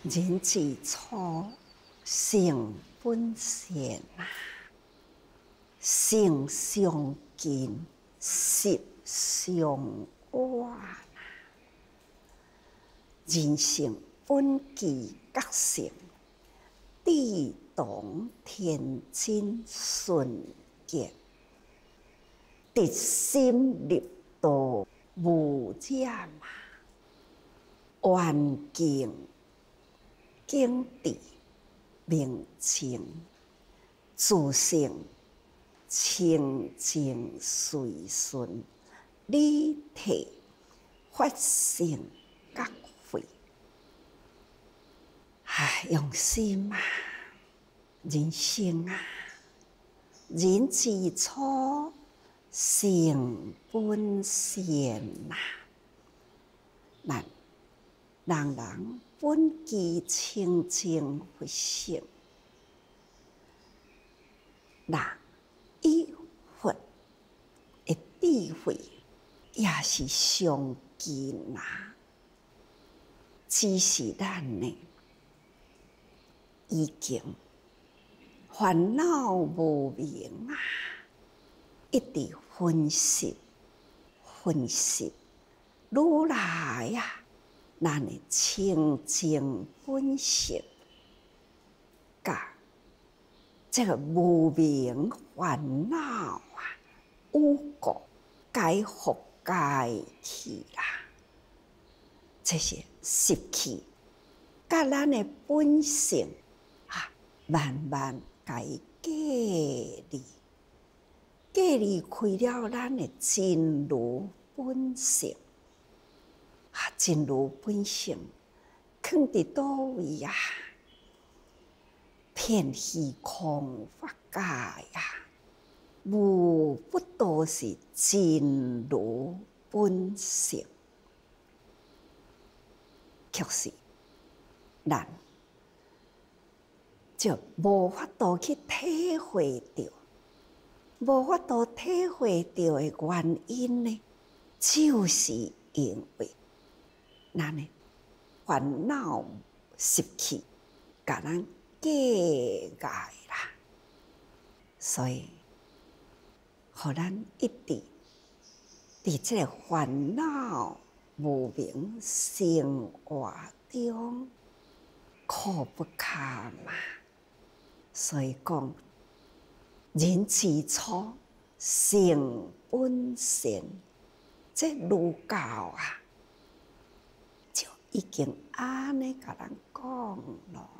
人之初，性本善啊，性相近，习相远。人性本具觉性，地动天真纯洁，直心入道无染啊，环境警惕明清，自性清净随顺，理体法性觉慧。用心啊，人生啊，人之初，性本善啊。人本具清净佛性，人与佛的智慧也是相近啊。只是咱呢，已经烦恼无明啊，一直分析，愈来啊，咱的清净本性，甲这个无明烦恼啊，污垢解覆盖去啦，这些习气，甲咱的本性啊，慢慢甲伊隔离开了咱的真如本性。真如本性藏伫倒位啊？遍虚空法界啊，无不都是真如本性。却是咱就无法度去体会到，无法度体会到的原因呢，就是因为咱的烦恼习气，甲咱隔碍啦，所以，互咱一直伫这个烦恼无明生活中苦不堪嘛。所以讲，人之初，性本善，这儒教啊，就已经安尼甲咱讲咯。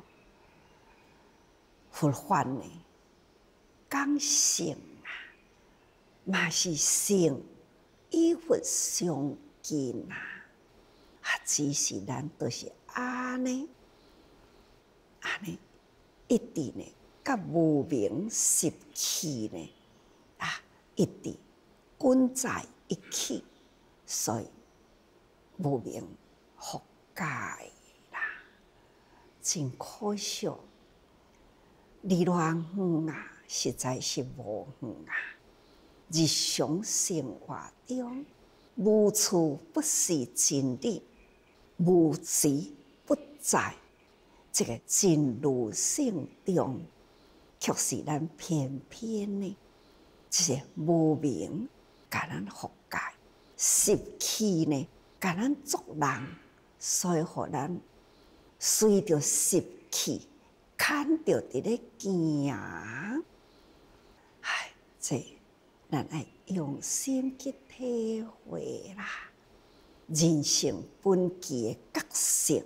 佛法呢，讲性啊，嘛是性与佛相近啊。只是咱都是安尼，一直呢，甲无明习气呢，一直滚在一起，所以无明覆盖啦，真可惜。离偌远啊，实在是无远啊。日常生活中，无处不是真理，无时不在这个真如性中，却是咱偏偏呢，这个无明甲咱覆盖，习气呢甲咱作人，所以互咱随着习气，牵着伫咧行。这咱爱用心去体会啦。人性本具的觉性，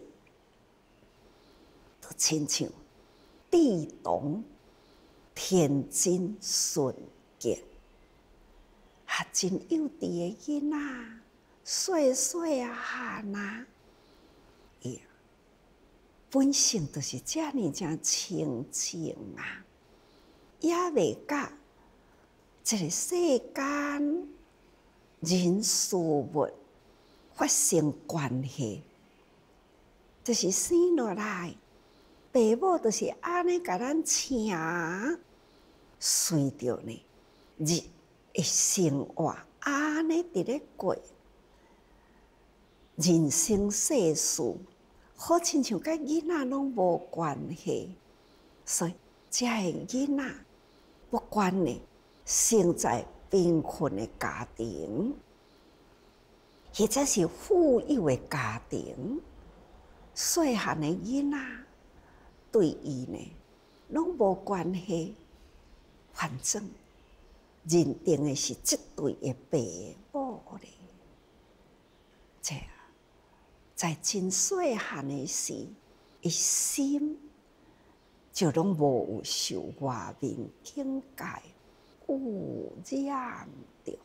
就亲像地动天真纯洁，真幼稚的囡仔，细细啊汉啊，伊本性就是遮尔正清净啊，也未甲这个世间人事物发生关系，就是生落来，爸母就是安尼甲咱请，随着呢日的生活安尼伫咧过，人生世事， 好亲像甲囡仔拢无关系，所以这个囡仔不管呢，生在贫困的家庭，或者是富有的家庭，细汉的囡仔对伊呢，拢无关系。反正认定的是这对的爸母咧，这在真细汉的时，伊心就拢无有受外面境界污染着，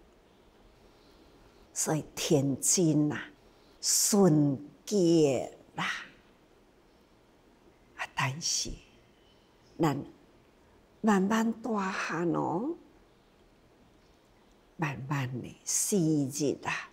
所以天真啊，纯洁啦，但是咱慢慢大汉哦，慢慢的时日啊，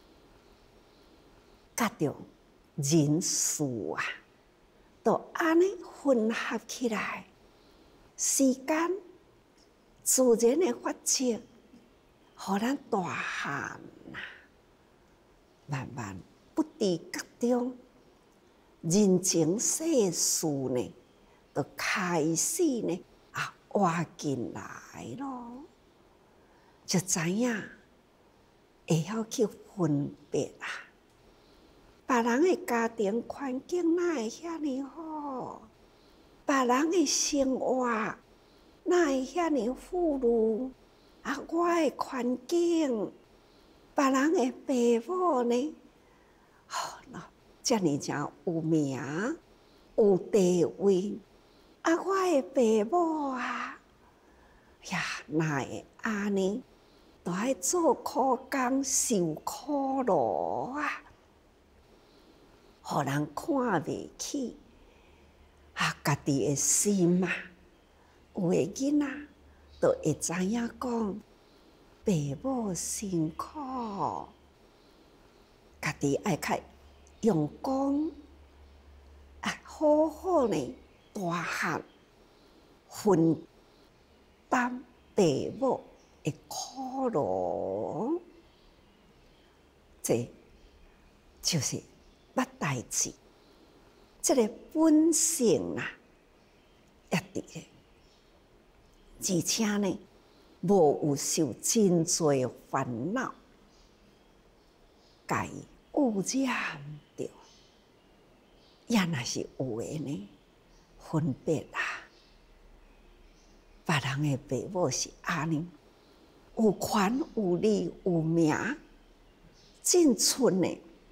甲着人事啊，都安尼混合起来，时间自然的发展，互咱大汉啊，慢慢不知觉中，人情世事呢，就开始呢活进来咯，就知影会晓去分别啊。别人的家庭环境哪会遐尼好？别人的生活哪会遐尼富裕？我的环境，别人的爸母呢？遮尼正有名，有地位。我的爸母呀，哪会安尼？都爱做苦工，受苦劳啊！互人看袂起家己的心啊！有的囡仔就会知影讲，爸母辛苦，家己爱较用功，好好呢。大汉分担爸母的苦劳，这就是捌代志。这个本性也伫咧，而且呢，无有受真侪烦恼，甲伊污染着。也若是有诶呢。分别别人的爸母是安尼，有权有利有名，进出呢，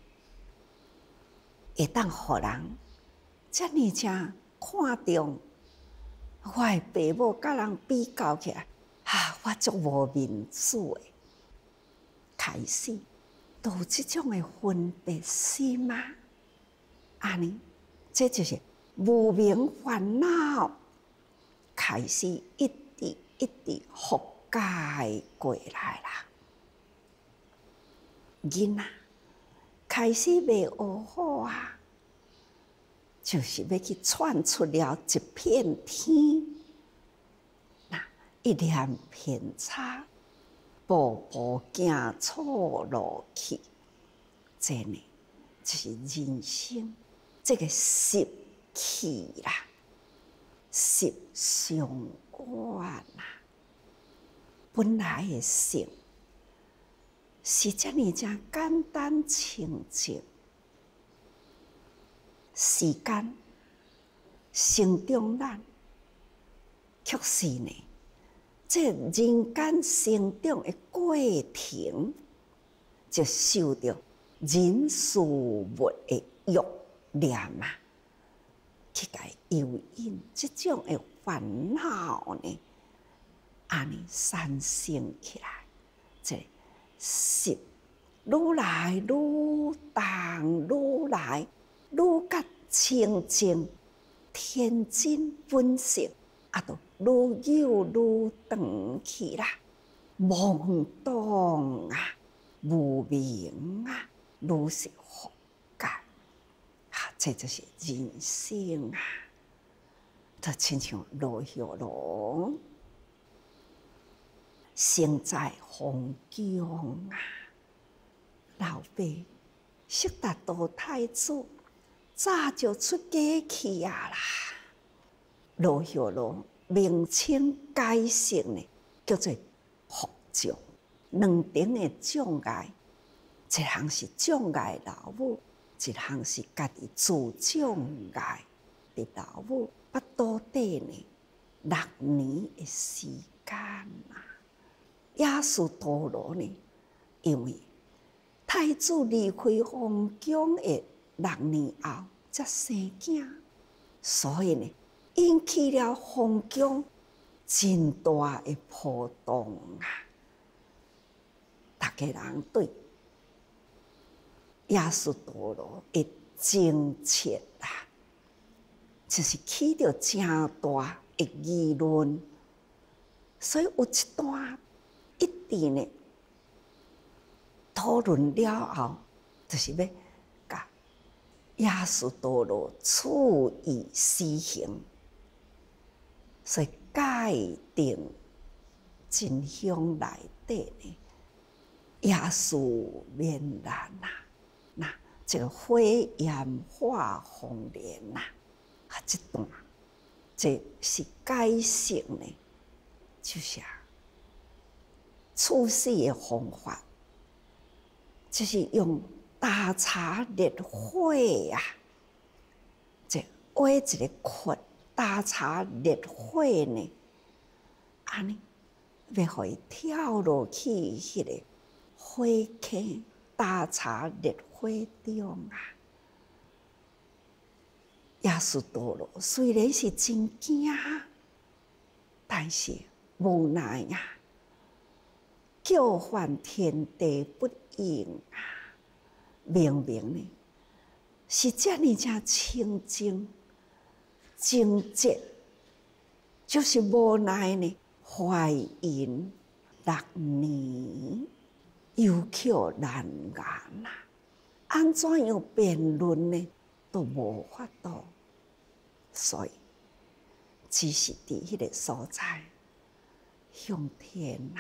会当互人遮尼正看重。我的爸母甲人比较起来，我足无面子的，开始都有即种的分别心啊，安尼，这就是无明烦恼开始一直覆盖过来啦。囡仔开始未学好就是要去闯出了一片天。一念偏差，步步行错路去。这呢，就是人生这个习气啦，习上惯本来的性是遮尔正简单清净，时间成长咱，却是呢，这人间成长的过程，就受到人事物的欲念去甲诱引，这种的烦恼呢，安尼产生起来，这是愈来愈重，愈来愈甲清净天真本性都愈有愈长去啦，懵懂无明愈是覆盖这就是人生就亲像落叶龙，生在洪江老爸悉达多太子早就出家去啊啦。罗煜罗名称改姓呢，叫做伏将。两顶的障碍，一项是障碍老母，一项是家己自障碍。伫老母腹肚底呢6年的时间啊。耶稣陀罗呢，因为太子离开皇宫的6年后才生囝，所以呢，引起了皇宫真大的波动啊！大家人对耶稣陀罗的政策啊，就是起着真大的议论，所以有一段一直呢讨论了后，就是要甲耶稣陀罗处以死刑，所以界定真相内底呢，耶稣免难啊！那这个火焰化红莲呐，啊，这段这是改姓呢，就是处死的方法，就是用大柴烈火啊，这挖一个窟，大柴烈火呢，安尼要互伊跳落去迄个火坑，大柴烈火中啊。耶稣陀罗虽然是真惊，但是无奈啊，叫唤天地不应啊！明明呢是这么正清净正直，就是无奈呢怀孕6年，有口难言啊！安怎样辩论呢？都无法度，所以只是伫迄个所在向天啊！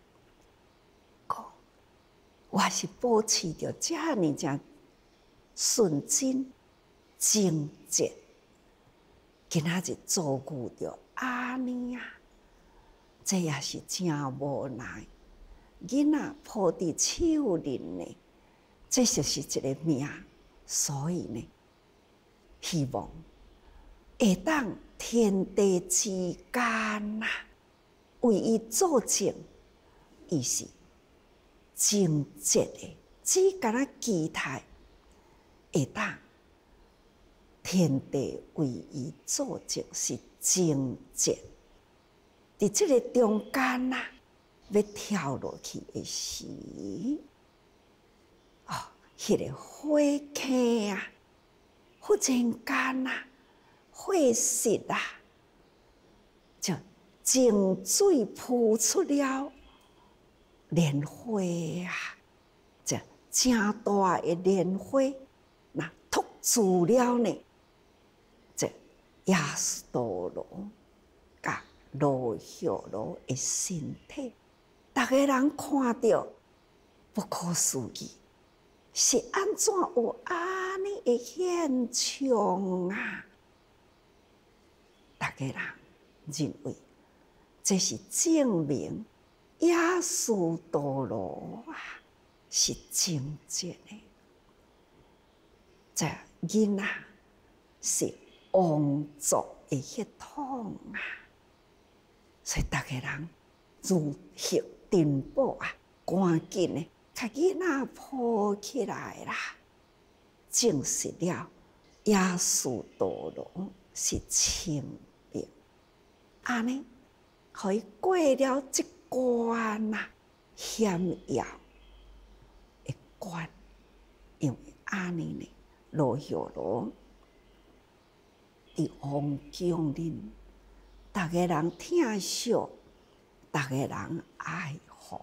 我是保持着这么正纯真正直，今仔日遭遇着安尼啊，这也是真无奈。囡仔抱伫手里呢，这就是一个命，所以呢，希望会当天地之间啊，为伊作证，伊是正直的，只敢若期待会当天地为伊作证是正直。伫这个中间啊，要跳落去的时，迄个火坑啊，忽然间啊，火势啊，就井水扑出了莲花啊，这正大的莲花，那托住了呢，这耶稣陀罗甲罗煜罗的身体，大家人看到不可思议，是安怎有安尼的现象啊？大家人认为这是证明耶稣陀罗啊是正直的，这囡仔是王族的血统啊，所以大家人如获珍宝啊，赶紧的把囡仔抱起来啦，证实了耶稣陀罗是清白，安尼，互伊过了这关啊险要的关，因为安尼呢，罗煜罗伫皇宫里，大家人疼惜，大家人爱护，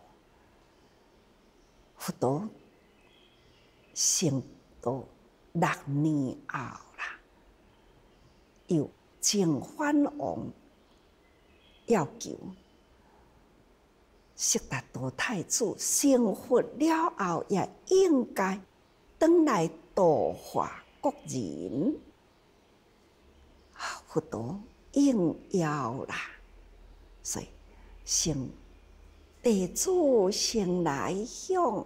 佛陀成道6年后啦，又净饭王要求悉达多太子成佛了后，也应该回来度化国人，佛陀应邀啦，所以成弟子先来向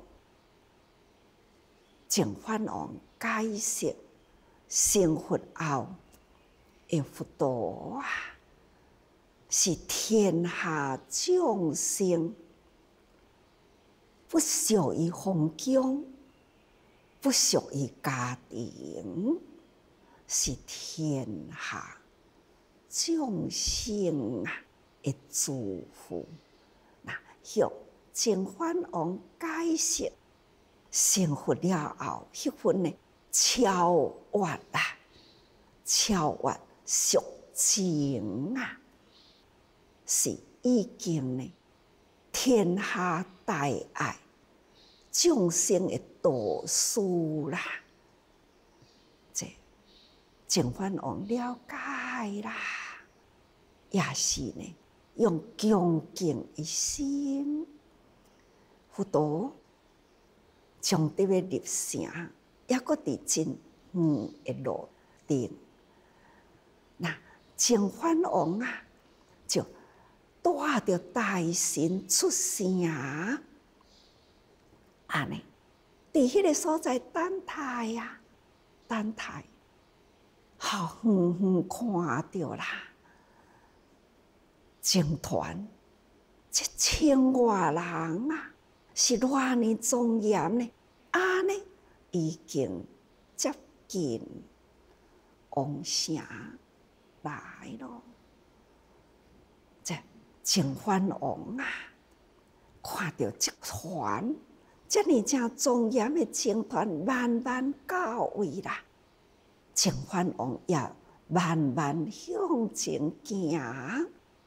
净饭王解释成佛后的佛陀啊，是天下众生不属于封疆，不属于家庭，是天下众生啊的祝福。那向净饭王解释成佛了后，迄份呢超越啊，超越俗情啊，是已经呢天下大爱众生的导师啦。这净饭王了解啦，也是呢用恭敬的心，佛陀将这个入城，也搁伫真远的路顶。那净饭王啊，就带着大神出城，安尼，伫迄个所在等待啊，等待，好远远看到啦，僧团1,000外人啊，是偌尼庄严呢，安尼已经接近王城来咯。这净饭王啊，看到这团这呢正庄严的僧团慢慢到位啦，净饭王也慢慢向前行，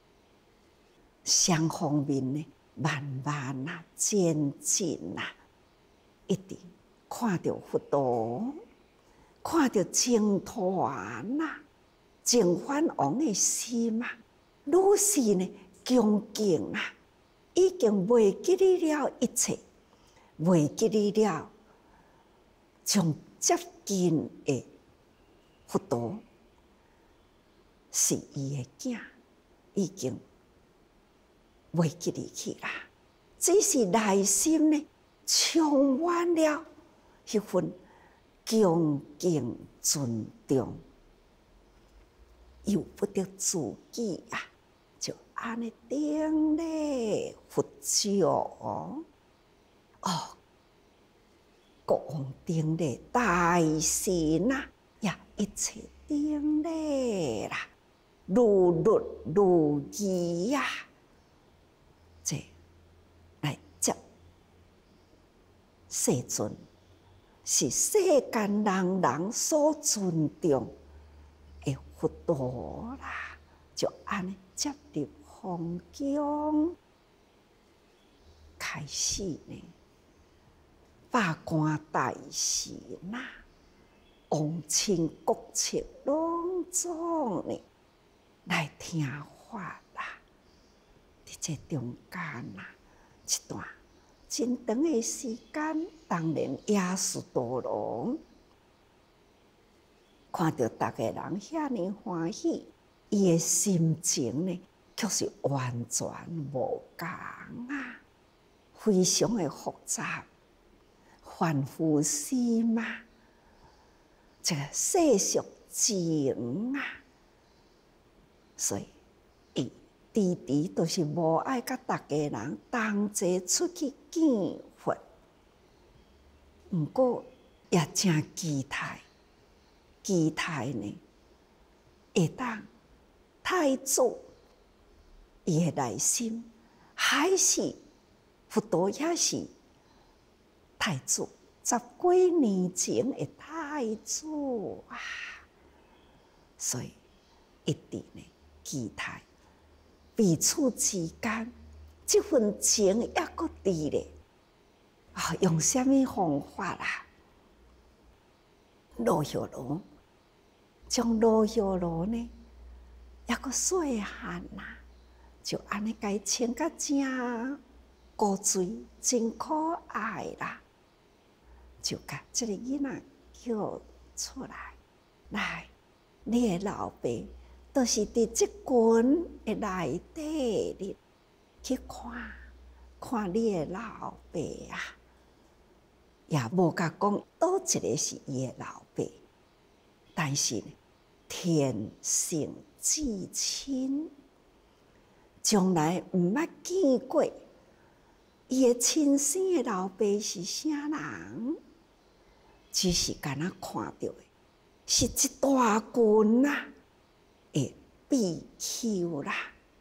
双方面呢慢慢啊渐进啊，一直看到佛陀，看到僧团啊，净饭王的心啊，愈是呢恭敬啊，已经袂记哩了一切，袂记哩了将接近的佛陀是伊的囝，已经袂记哩去啦。只是内心呢充满了迄份恭敬尊重，由不得自己啊，就安尼顶礼佛教哦，国王顶礼大神啊，也一切顶礼啦，如律如仪呀，这来接世尊，是世间人人所尊重的佛陀啦，就安尼接入皇宫，开始呢，百官大臣呐，王亲国戚拢总呢来听法啦。伫这中间啊，一段真长的时间，当然耶稣多龙看到大家人遐尼欢喜，伊的心情呢，却是完全无共啊，非常的复杂，凡夫心啊，这个世俗情啊，所以伊迟迟都是无爱甲大家人同齐出去见佛，毋过也真期待。期待呢，会当太祖伊的内心还是佛陀也是太祖10几年前的太祖啊，所以一直呢期待彼此之间这份情也搁伫咧啊，用什么方法啦？罗小龙。将罗小罗呢，也个细汉啦，就安尼甲伊穿甲正古锥，真可爱啦。就甲这个囡仔叫出来，来，你的老爸，就是伫即群的内底哩，去看你的老爸啊，也无甲讲倒一个是伊的老爸，但是天性至亲，从来毋捌见过伊的亲生的老爸是啥人，只是敢若看到的是一大群啊的比丘啦。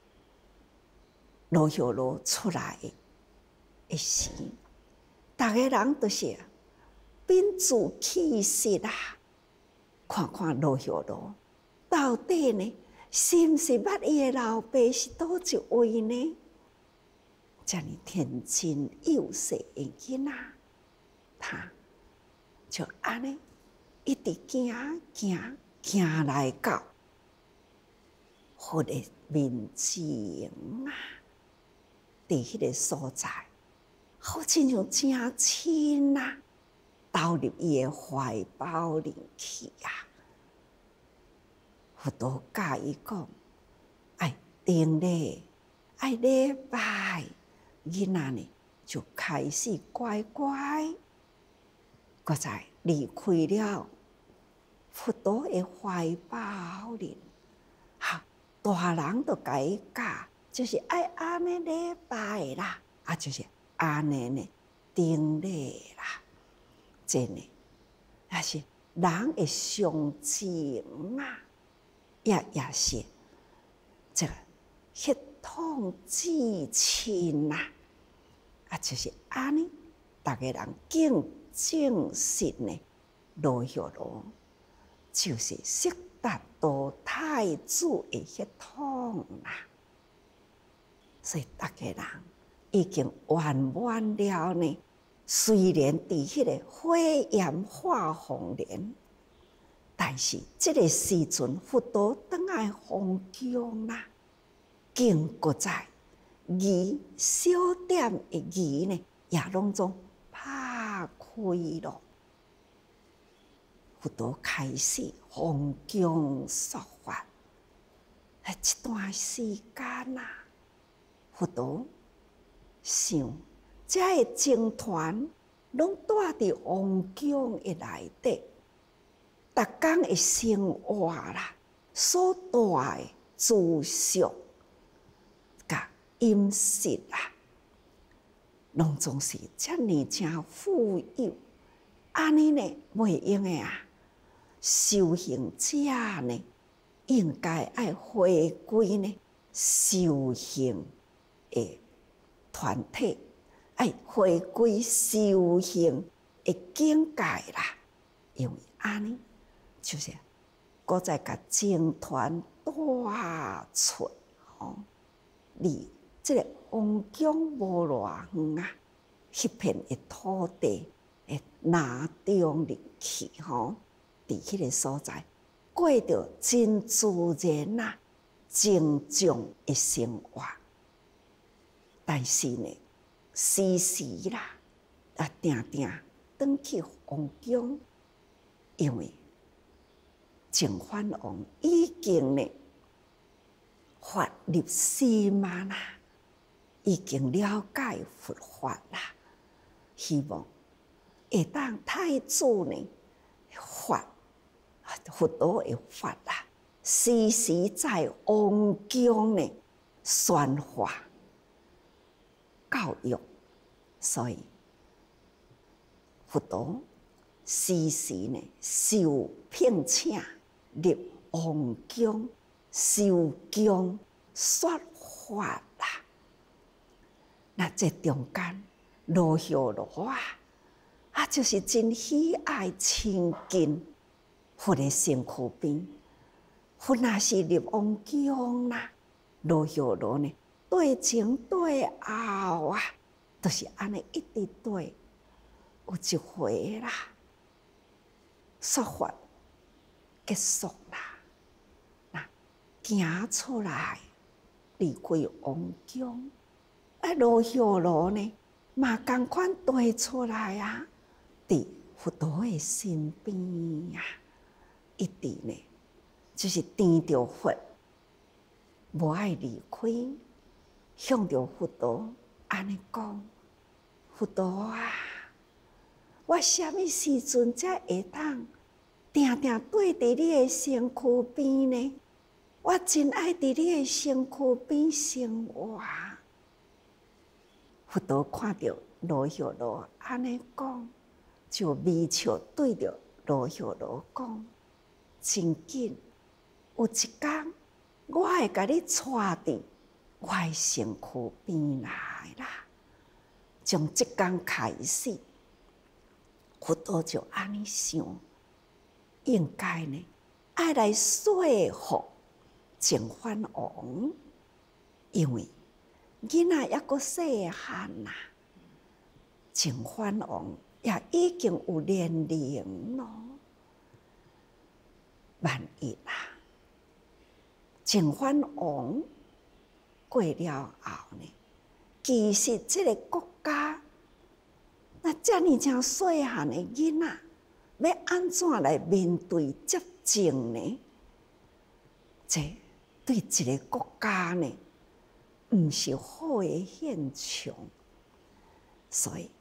罗煜罗出来的时，逐个人都是屏住气息啦，看看罗煜罗到底呢，是毋是捌伊的老爸是倒一位呢？这样天真幼细的囡仔，他就安尼一直行来到佛的面前啊，伫迄个所在，好亲像真亲啊，投入伊的怀抱里去啊。佛陀教伊讲，爱顶礼，爱礼拜，囡仔呢就开始乖乖，搁再离开了佛陀的怀抱里。好，大人都甲伊教，就是爱安尼礼拜啦，就是安尼呢顶礼啦，这呢也是人的常情啊。也是这个血统至亲呐，就是安尼，大家人更正视呢。罗煜罗就是悉达多太子的血统啦，所以大家人已经圆满了呢。虽然伫迄个火焰化风年。但是这个时阵，佛陀转来封疆啦，经过在义小点的义呢，也拢总拍开了。佛陀开始封疆说法，一段时间啦，佛陀想，这个僧团拢住伫封疆的内底。逐工的生活啦，所带的住宿、甲饮食啦，拢总是遮尼正富有，安尼呢袂用的啊！修行者呢，应该爱回归呢修行的团体，爱回归修行的境界啦，因为安尼。就是，搁再甲僧团带出吼，离这个封疆无偌远啊，迄片的土地的南中入去吼，伫迄个所在过着真自然啊、正常的生活。但是呢，时时啦，定转去封疆，因为净饭王已经呢发入寺嘛啦，已经了解佛法啦，希望会当太子呢法佛陀的法啦，时时在王疆呢宣化教育，所以佛陀时时呢受聘请。入王疆受经说法啦，那这中间罗煜罗就是真喜爱亲近佛的身躯边。佛若是入王疆啦，罗煜罗呢对前对后啊，都是安尼一直对。有一回啦，说法。结束啦，行出来，离开王疆。罗煜罗呢，嘛同款对出来啊，伫佛陀的身边啊。 一直呢，就是盯着佛，无爱离开，向着佛陀安尼讲：佛陀啊，我什么时阵才会当定定对伫你的身躯边呢？我真爱伫你的身躯边生活。佛陀看到罗煜罗安尼讲，就微笑对着罗煜罗讲：真紧，有一天我会甲你带伫我的身躯边来啦。从即天开始，佛陀就安尼想，应该呢爱来说服净饭王，因为囡仔还阁细汉呐，净饭王也已经有年龄咯。万一啦，净饭王过了后呢，其实这个国家那遮尔正细汉的囡仔，要安怎来面对接政呢？这对一个国家呢，毋是好的现象。所以，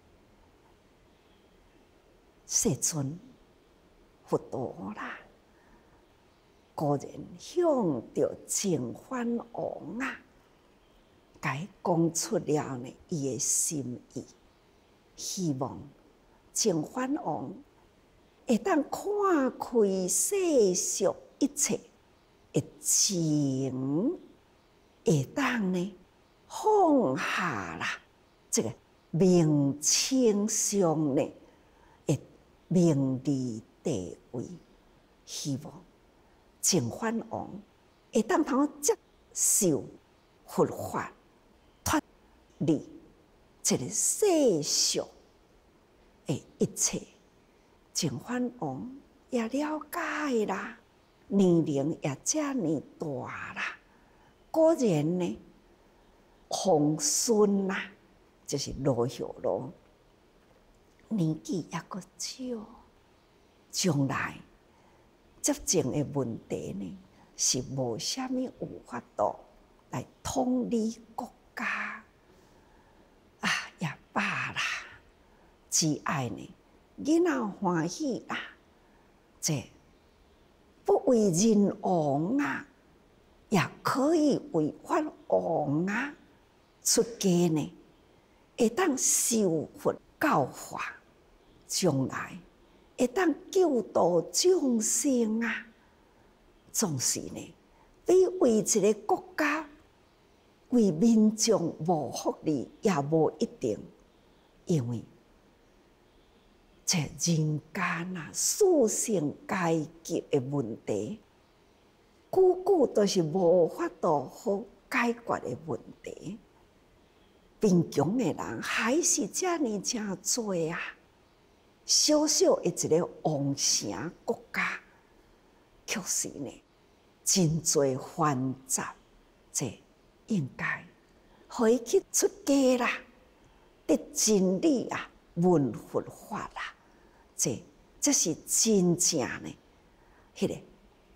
世尊佛陀啦，果然向着净饭王啊，甲伊讲出了呢伊的心意，希望净饭王会当看开世俗一切的情，会当呢放下啦这个名称上呢的名利地位，希望净饭王会当通接受佛法，脱离这个世俗的一切。净饭王也了解啦，年龄也遮尔大啦，果然呢，皇孙呐，就是罗煜罗，年纪也阁少，将来接政的问题呢，是无啥物有法度来统理国家啊，也罢啦，只爱呢。囡仔欢喜啦，这不为人王啊，也可以为法王啊出家呢，会当受佛教化，将来会当救度众生啊。总是呢，比为一个国家、为民众无福利也无一定，因为这人间啊，属性阶级的问题，久久都是无法度好解决的问题。贫穷的人还是遮尔正多啊！小小的一个王城国家，确实呢，真多繁杂。这应该可以去出家啦，得真理啊，闻佛法啦。这是真正呢，迄个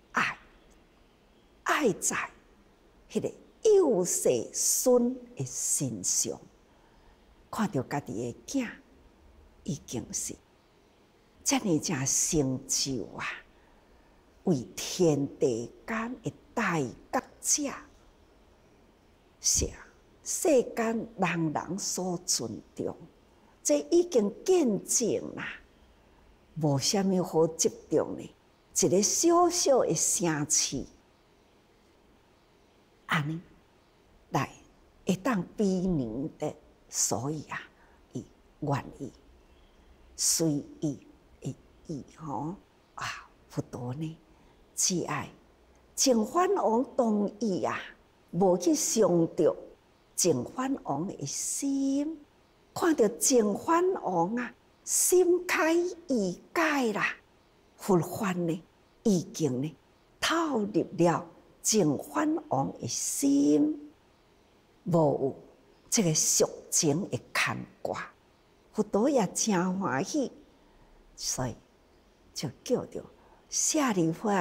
爱在迄个幼世孙的身上，看到家己的囝已经是遮尔正成就啊，为天地间的大觉者，是世间人人所尊重。这已经见证啦。无啥物好执着呢，一个小小的城市，安尼来会当比拟的，所以啊，伊愿意随意的意吼啊，佛陀呢，只爱净饭王同意啊，无去伤着净饭王的心，看到净饭王啊。心开意解啦，佛法呢已经呢透入了净饭王的心，无有这个俗情的牵挂，佛陀也真欢喜，所以就叫着舍利弗，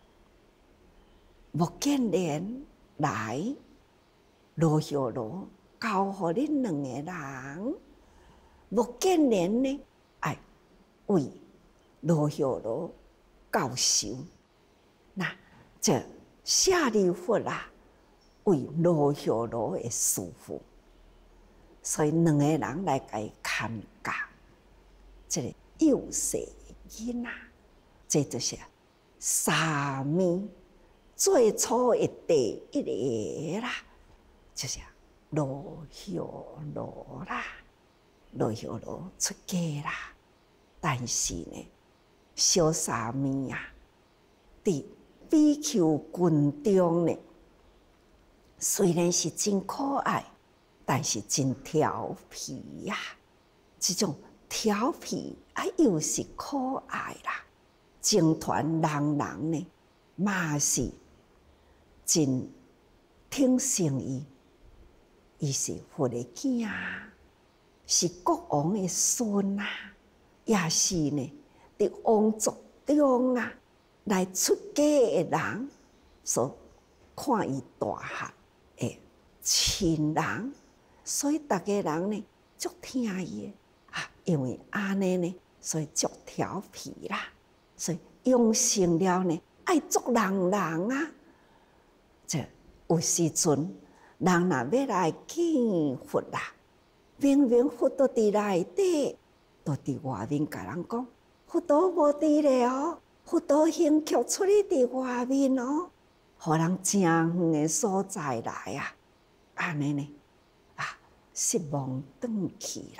目犍连来罗煖罗交互恁两个人，目犍连呢爱为罗煖罗教授，那这舍利弗啦为罗煖罗的师父，所以两个人来甲伊牵架，这个幼小囡仔，这就是沙弥最初的第一个啦，就是罗煖罗啦，罗煖罗出家啦。但是呢，小沙弥啊，伫比丘群中呢，虽然是真可爱，但是真调皮呀。这种调皮啊，又是可爱啦。僧团人人呢，嘛是真挺心伊。伊是佛的囝，是国王的孙啊，也是呢，伫王族中啊来出家的人所看伊大汉的亲人，所以大家人呢足听伊的啊，因为安尼呢，所以足调皮啦，所以养成了呢爱捉人啊，这有时阵。人若要来见佛啦，明明佛都伫内底，都伫外面甲人讲，佛都无伫咧哦，佛都形曲出去伫外面哦，互人诚远的所在来啊，安尼呢啊，失望转去啦。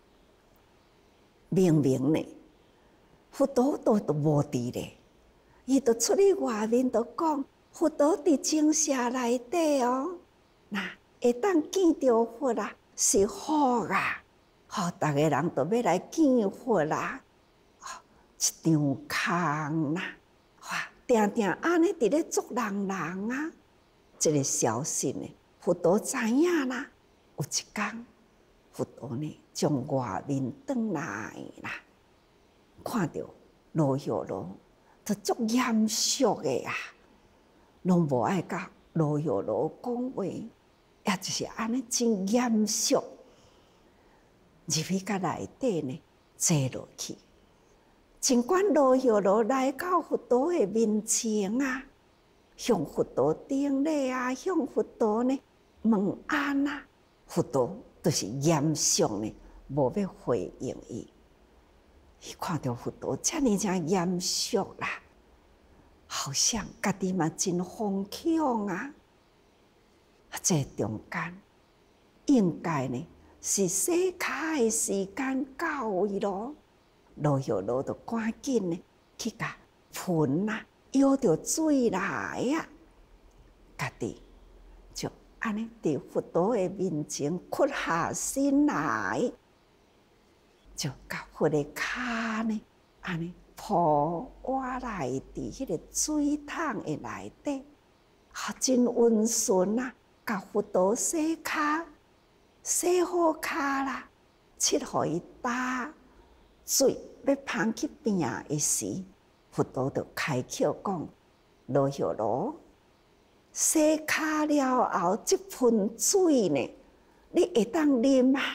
明明呢，佛都无伫咧，伊都出去外面都讲，佛都伫精舍内底哦。那会当见到佛啦，是好啊！好，大家人都要来见佛啦，一张空啦，哇，定定安尼伫咧捉人啊！这个消息呢，佛陀知影啦。有一天，佛陀呢从外面转来啦，看到罗煖罗，就足严肃的啊，拢无爱甲罗煖罗讲话。也就是安尼真严肃，入去甲内底呢坐落去。尽管罗煖罗来到佛陀的面前啊，向佛陀顶礼啊，向佛陀呢问安啊，佛陀都是严肃呢，无要回应伊。伊看到佛陀遮尔严肃啦，好像家己嘛真疯狂啊。这中间应该呢是洗脚的时间到位咯，罗煖罗就赶紧呢去甲盆啊舀着水来啊，家己就安尼伫佛陀的面前屈下身来，就甲佛的骹呢安尼铺瓦来伫迄个水桶的内底，真温顺啊！甲佛陀洗骹，洗好骹啦，切互伊打水，要捧去饼的时，佛陀就开口讲：罗煖罗，洗骹了后，这盆水呢，你会当啉啊？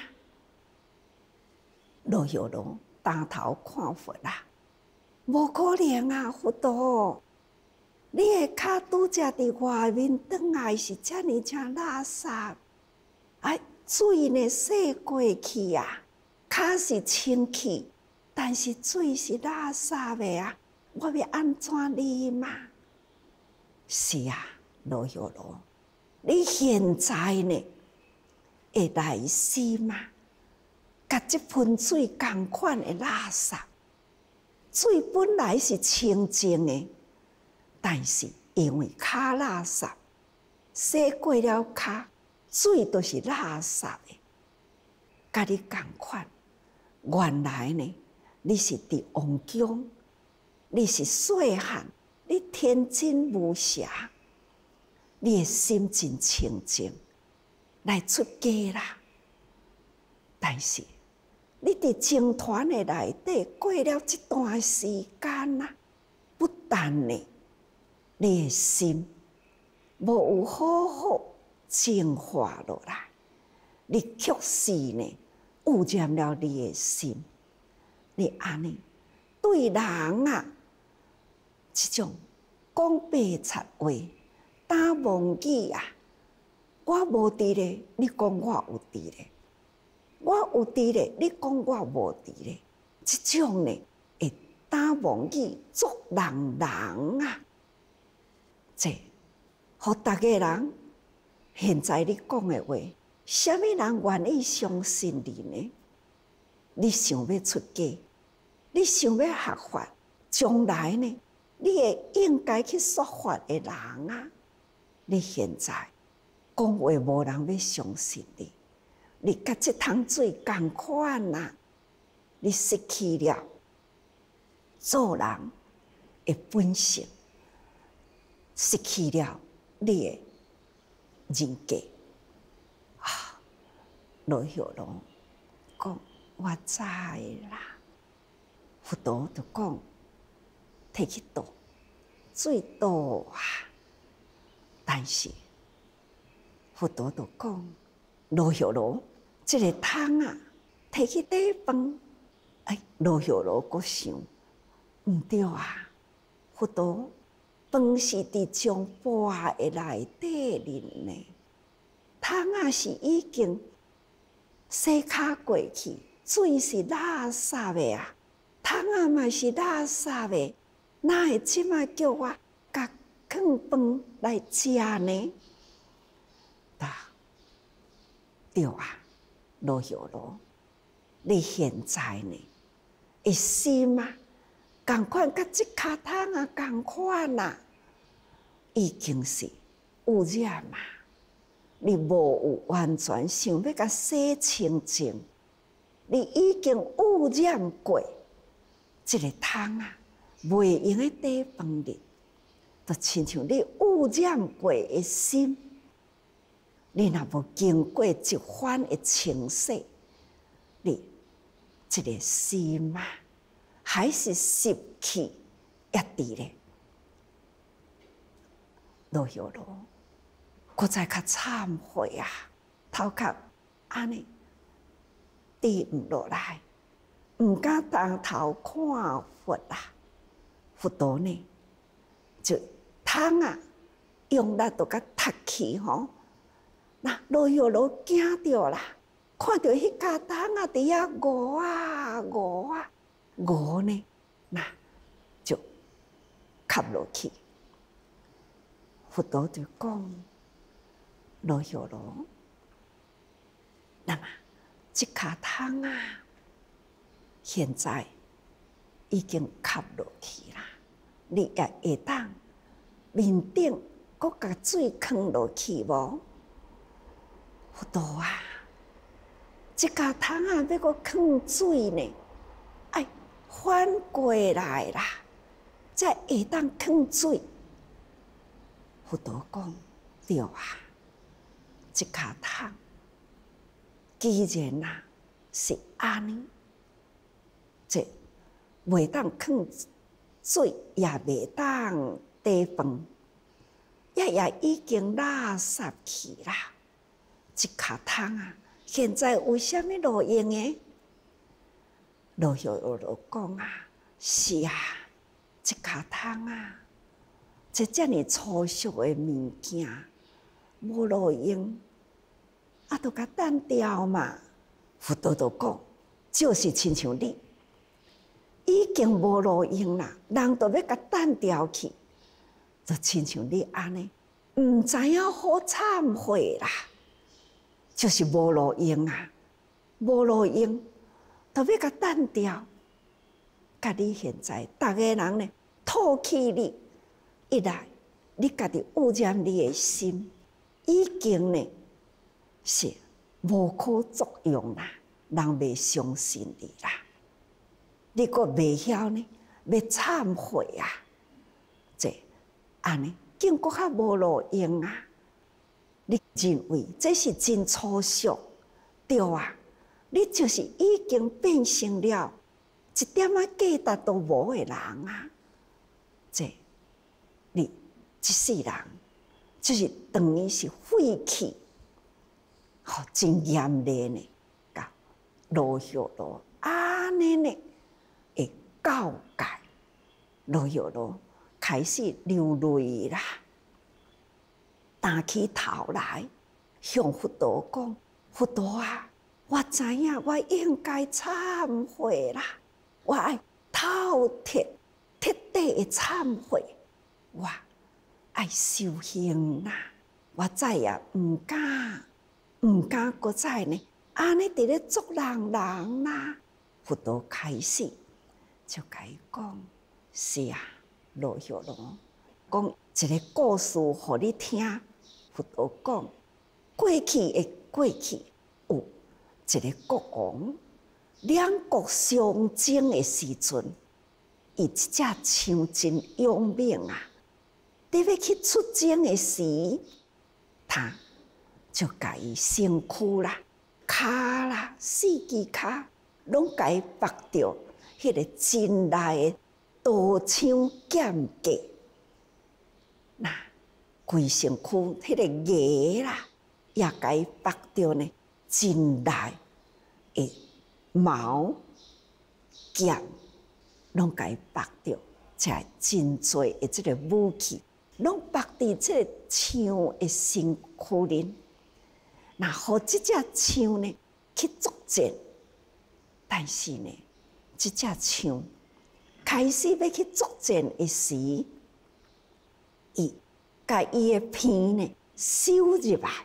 罗煖罗抬头看佛啦，无可能啊，佛陀。你的骹拄则伫外面转来是遮尔垃圾，水呢洗过去啊，骹是清气，但是水是垃圾的啊，我要安怎啉啊？是啊，罗煖罗，你现在呢会来世吗？甲这盆水同款的垃圾，水本来是清净的。但是因为骹垃圾，洗过了骹，水都是垃圾的。甲你同款，原来呢，你是伫王宫，你是细汉，你天真无邪，你的心真清净，来出家啦。但是你伫僧团的内底过了这段时间啦，不但呢，你的心无有好好净化落来，你却是呢污染了你的心。你安尼对人啊，这种讲白贼话、打妄语啊，我无伫咧，你讲我有伫咧；我有伫咧，你讲我无伫咧。这种呢，会打妄语作人啊！这，互逐个人现在你讲的话，什么人愿意相信你呢？你想要出家，你想要学法，将来呢，你会应该去说法的人啊！你现在讲话无人要相信你，你甲这桶水同款啊！你失去了做人的本性，失去了你的人格啊！罗小龙讲：“我知啦。”佛陀就讲：“摕去倒，水倒啊！”但是佛陀就讲：“罗小龙，这个汤啊，摕去底饭。”罗小罗阁想，毋对啊！佛陀饭是伫将钵的内底哩呢，汤啊是已经洗骹过去，水是垃圾的啊，汤啊嘛是垃圾的，哪会即摆叫我甲放饭来食呢？对啊，罗小罗，你现在呢？会心啊，共款甲即骹桶啊，共款啊，已经是污染啊！你无有完全想要甲洗清净，你已经污染过即个桶啊，袂用的底饭哩，就亲像你污染过的心，你若无经过一番的清洗，你。这个心啊，还是湿气一直咧，罗小罗，搁再较忏悔啊，头壳安尼低唔落来，唔敢当头看佛啊！佛陀呢，就汤啊，用力都甲踢起吼，那罗小罗惊着啦。看到迄家桶啊，伫遐饿啊饿啊饿呢，那就吸落去。佛陀就讲：“罗小罗，那么这家桶啊，现在已经吸落去啦，你也会当面顶搁甲水放落去无？”佛陀啊！这家桶啊，要搁放水呢，哎，反过来啦，才会当放水。佛陀讲：“对啊，这家桶既然啊是安尼，这袂当放水，也袂当底饭，也已经垃圾去啦。这家桶啊。”现在为什么路用的？罗小罗讲啊，是啊，这家桶啊，这遮尔粗俗的物件，无路用，啊，都甲等掉嘛。佛陀就讲，就是亲像你，已经无路用啦，人都要甲等掉去，就亲像你安尼，毋知影好忏悔啦。就是无路用啊，无路用，都要甲等掉。甲你现在，逐个人呢，唾弃你，一来你家己污染你的心，已经呢是无可作用啦，人袂相信你啦。你阁袂晓呢，要忏悔啊！这安尼，更搁较无路用啊！你认为这是真粗俗？对啊，你就是已经变成了一点仔价值都无的人啊！这你一世人就是等于是废弃，真严厉呢，甲罗玉罗安尼呢会教戒，罗玉罗开始流泪啦，抬起头来向佛陀讲：佛陀啊，我知影我应该忏悔啦，我爱透彻彻底的忏悔，我爱修行啦，我再也唔敢搁再呢，安尼伫咧捉人啦。佛陀开始就甲伊讲：是啊，罗玉罗，讲一个故事互你听。佛陀讲，过去的过去，有一个国王，两国相争的时阵，伊一只枪真勇猛啊！伫要去出征的时，他就甲伊身躯啦、骹啦、四肢骹，拢甲伊绑着迄个真内的刀枪剑架，那规身躯迄个牙啦，也甲伊绑着呢，真内的矛剑，拢甲伊绑着，才真多的即个武器，拢绑伫即个枪的身躯里。那互即只枪呢去作战，但是呢，即只枪开始要去作战的时，伊甲伊的鼻呢收入来，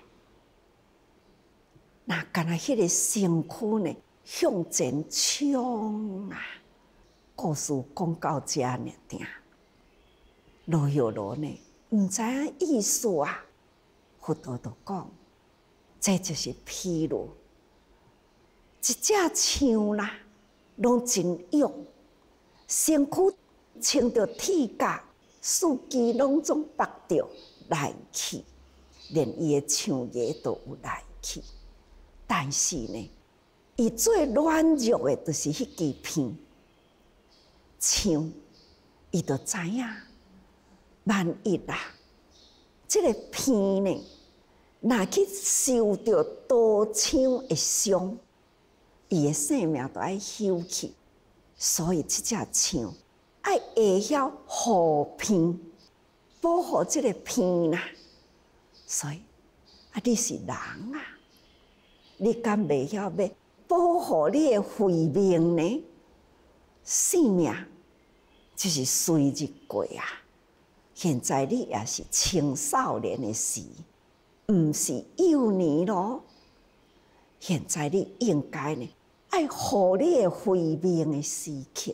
那干那迄个身躯呢向前冲啊！故事讲到这尔定，罗玉罗呢毋知影意思啊。佛陀就讲，这就是譬如一只枪啦，拢真勇，身躯穿着铁甲，四肢拢总绑着来去，连伊的枪牙都有来去。但是呢，伊最软弱的就是迄支片枪，伊就知影，万一啦，这个片呢，若去受到刀枪的伤，伊的性命就要休去。所以这只枪要会晓护片，保护这个片啦。所以你是人啊，你敢袂晓要保护你的慧命呢？性命就是随日过啊！现在你也是青少年的时，毋是幼年咯。现在你应该呢，爱护你的慧命的时刻。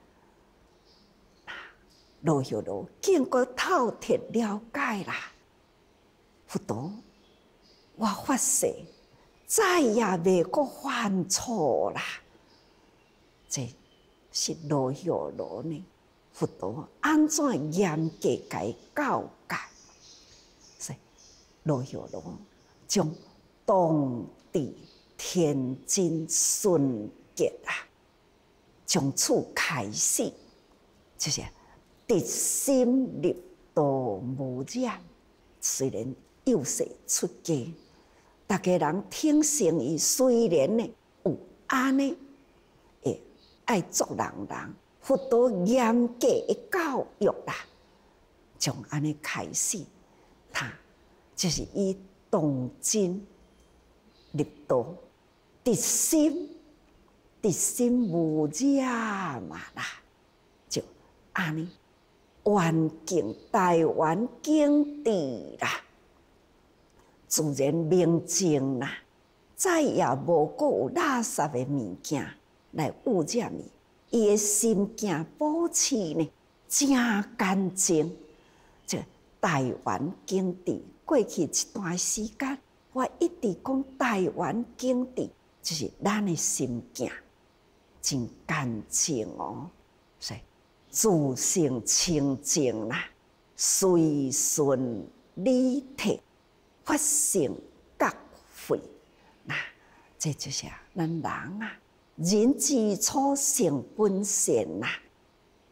罗玉罗经过透彻了解啦，佛陀，我发誓再也袂阁犯错啦。这是罗玉罗呢，佛陀安怎严格甲伊教戒？所以罗玉罗将当地天真纯洁啊，从此开始就是直心入道无染。虽然幼世出家，大家人听信伊，虽然呢有安尼会爱做人，佛陀严格的教育啦，从安尼开始，他就是以当真入道，直心无染嘛啦，就安尼愿敬台湾景致啦，自然明净啦，再也无阁有垃圾的物件来污染伊，伊的心境保持呢真干净。这台湾景致，过去一段时间，我一直讲台湾景致，就是咱的心境真干净哦，所以自性清净啦，随顺理体，发性觉慧。那这就是咱人啊，人之初性本善啦。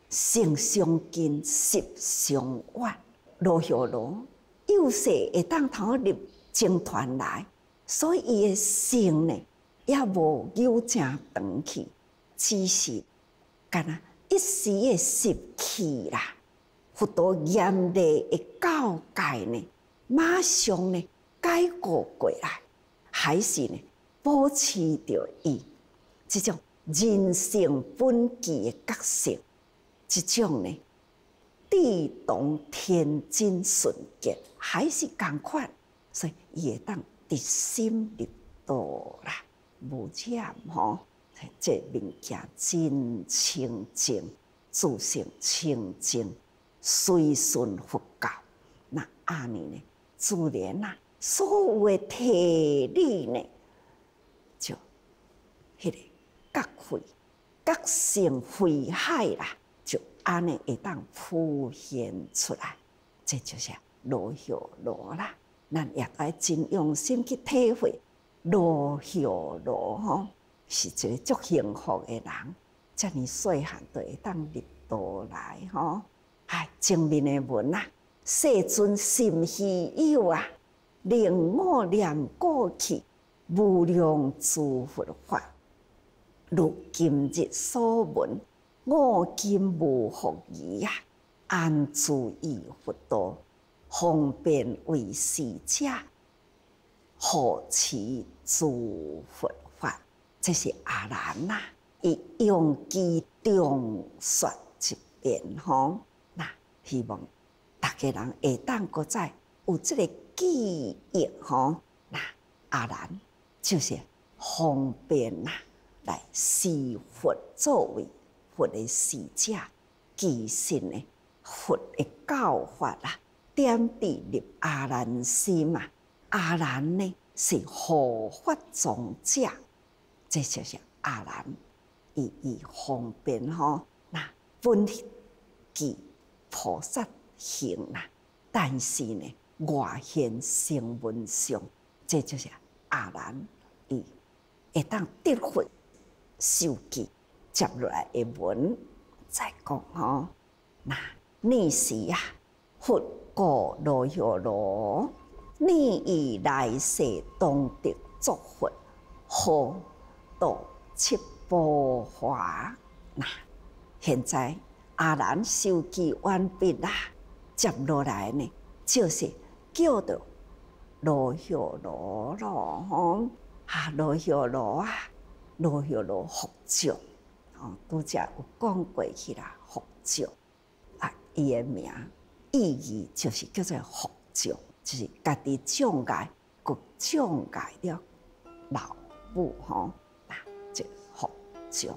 性相近，习相远。罗小罗幼时会当头入僧团来，所以伊的性呢也无扭正长去，只是干那一时的习气啦。佛陀严厉的教戒呢，马上呢改过过来，还是呢保持着伊这种人性本具的觉性，这种呢地动天真纯洁，还是同款，所以伊会当直心入道啦，无染吼。这物件真清净，自性清净。随顺佛教，那安尼呢？自然啊，所有的体理呢，就迄个觉慧、觉性慧海啦，就安尼会当浮现出来。这就是罗小罗啦。咱也该真用心去体会，罗小罗吼是一个足幸福的人，遮尔细汉就会当入道来吼。前面的文啊，世尊心稀有啊，令我念过去无量诸佛法。如今日所闻，我今无复疑啊，安住于佛道，方便为使者，护持诸佛法。这是阿难呐，伊用其中说一遍吼。希望大家人会当搁再有这个记忆吼，那阿难就是方便啦，来侍佛作为佛的使者，其实呢，佛的教法啦，点滴入阿难心啊，阿难呢是护法宗者，这就是阿难伊方便吼，那本具菩萨行啦，但是呢，外现成文相，这就是阿难伊会当得佛受记接落来的文再讲吼。那你是啊，佛告罗小罗，你以来世当得作佛，何度七宝华？那现在。阿难受记完毕啦，接落来呢，就是叫做罗小罗咯，吼罗小罗啊，罗小罗佛教，拄则有讲过去啦，佛教啊，伊的名意义就是叫做佛教，就是家己障碍，佮障碍了老母吼，那这佛教。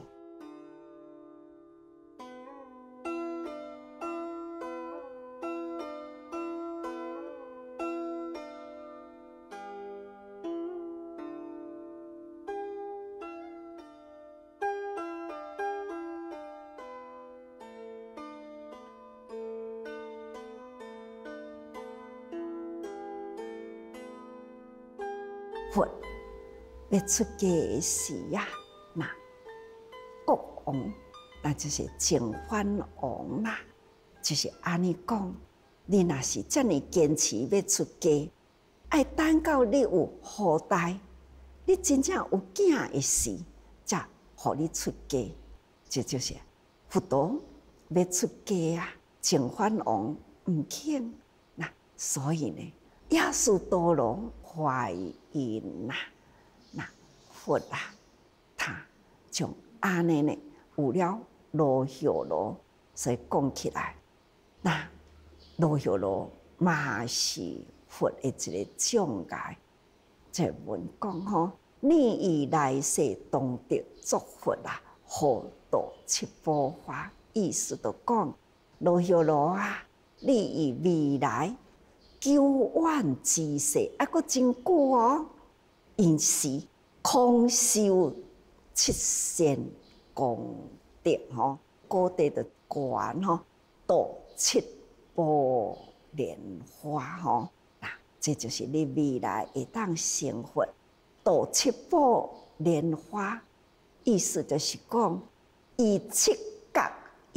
佛要出家的时啊，那国王那就是净饭王啦，就是安尼讲。你若是这么坚持要出家，爱等到你有后代，你真正有囝的时，才互你出家。这就是佛陀要出家啊，净饭王唔肯，那所以呢，耶稣多罗怀孕啦，那佛啊，他从安尼呢有了罗小罗，所以讲起来，那罗小罗嘛是佛的一个障碍。这文讲吼，你以来世当得作佛啊，何度七宝华？意思就讲罗小罗啊，你以未来。久远之世，还佫真久哦。因是空修七仙功德吼，功德的观吼，度七宝莲花吼。那这就是你未来会当成佛，度七宝莲花。意思就是讲，以七觉因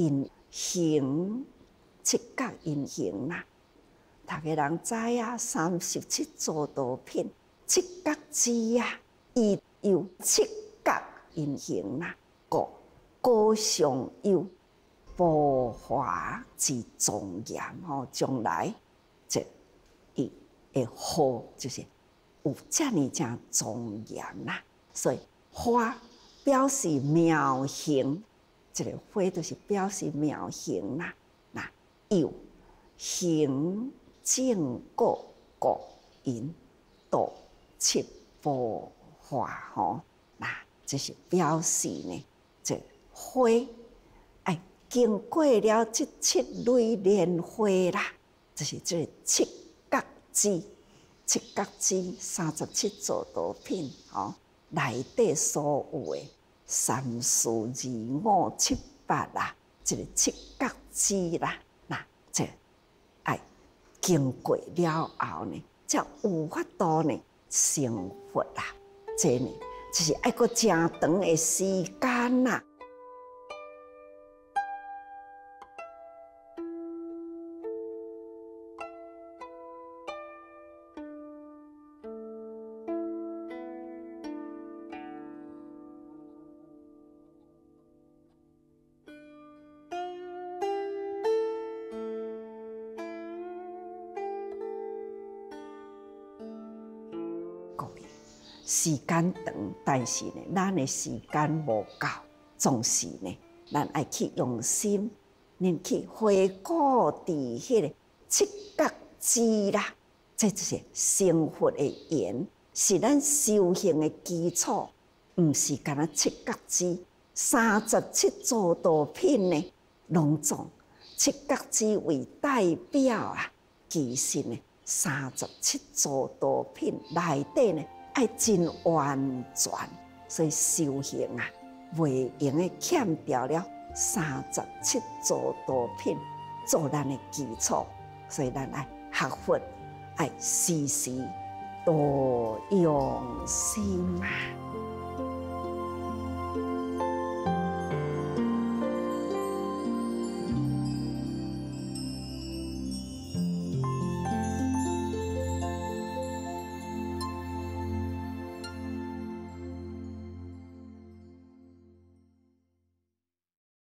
形七角因形啦。大家人知啊，37座道品，七角之啊，伊有七角因形啦。高尚有保华之庄严吼，将来这伊会好，就是有遮尔正庄严啦。所以花表示妙行，这个花就是表示妙行啦。那有行正果果因道七宝华吼，那这是表示呢，这花哎经过了这七类莲花啦，就是这七角枝37座道品吼，内底所有的三四二五七八啦，这个七角枝啦，那这哎经过了后呢，才有法度呢成佛啦。这呢，就是爱个真长的时间啦。时间长，但是呢，咱的时间无够，总是呢，咱爱去用心，恁去回顾伫迄个七角枝啦，这就是成佛的缘，是咱修行的基础，毋是干那七角枝。37座道品呢，拢总七角枝为代表啊，其实呢，37座道品内底呢。爱真完全，所以修行啊，袂用的欠掉了37座道品做咱的基础，所以咱爱学佛，爱时时多用心啊。